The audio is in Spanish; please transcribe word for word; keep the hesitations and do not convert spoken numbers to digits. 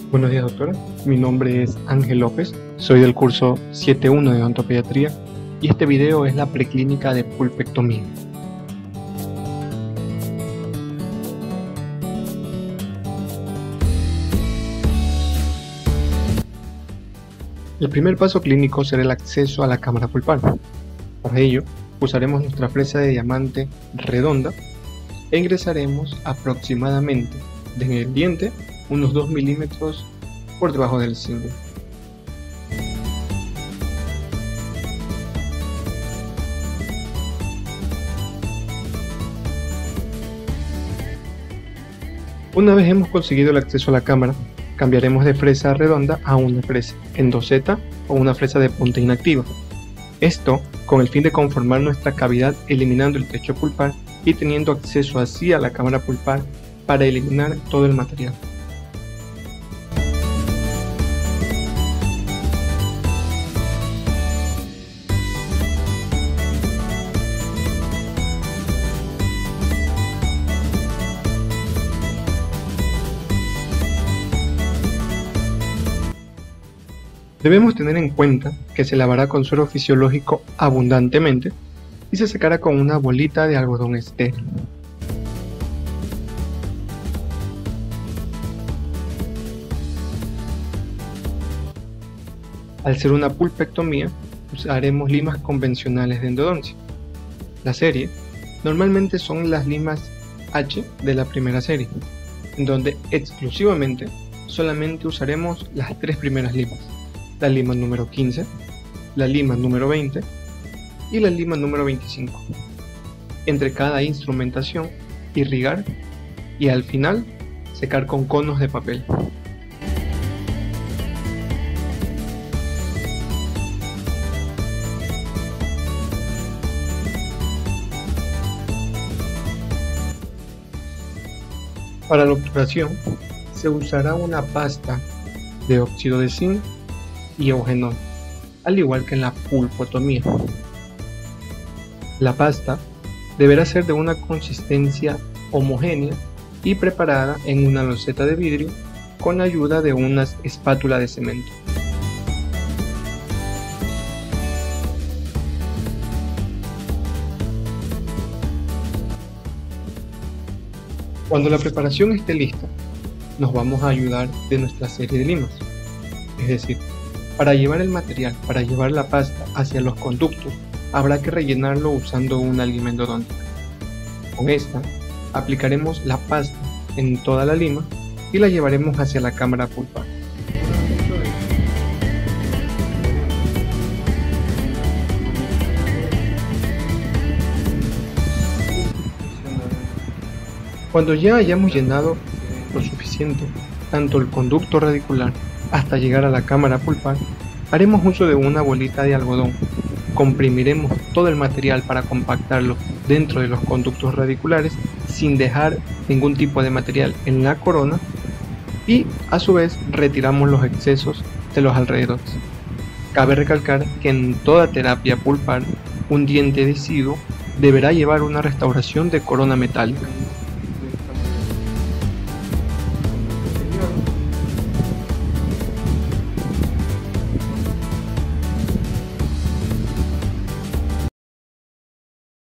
Buenos días, doctora. Mi nombre es Ángel López, soy del curso siete punto uno de odontopediatría y este video es la preclínica de pulpectomía. El primer paso clínico será el acceso a la cámara pulpar. Para ello, usaremos nuestra fresa de diamante redonda e ingresaremos aproximadamente desde el diente unos dos milímetros por debajo del cíngulo. Una vez hemos conseguido el acceso a la cámara, cambiaremos de fresa redonda a una fresa endoseta o una fresa de punta inactiva. Esto con el fin de conformar nuestra cavidad eliminando el techo pulpar y teniendo acceso así a la cámara pulpar para eliminar todo el material. Debemos tener en cuenta que se lavará con suero fisiológico abundantemente y se secará con una bolita de algodón estéril. Al ser una pulpectomía, usaremos limas convencionales de endodoncia. La serie normalmente son las limas H de la primera serie, en donde exclusivamente solamente usaremos las tres primeras limas. La lima número quince, la lima número veinte y la lima número veinticinco. Entre cada instrumentación, irrigar y al final secar con conos de papel. Para la obturación se usará una pasta de óxido de zinc y eugenol, al igual que en la pulpotomía. La pasta deberá ser de una consistencia homogénea y preparada en una loseta de vidrio con ayuda de una espátula de cemento. Cuando la preparación esté lista, nos vamos a ayudar de nuestra serie de limas, es decir, para llevar el material, para llevar la pasta hacia los conductos, habrá que rellenarlo usando una lima endodóntica. Con esta, aplicaremos la pasta en toda la lima y la llevaremos hacia la cámara pulpar. Cuando ya hayamos llenado lo suficiente, tanto el conducto radicular hasta llegar a la cámara pulpar, haremos uso de una bolita de algodón, comprimiremos todo el material para compactarlo dentro de los conductos radiculares sin dejar ningún tipo de material en la corona y a su vez retiramos los excesos de los alrededores. Cabe recalcar que en toda terapia pulpar un diente deciduo deberá llevar una restauración de corona metálica.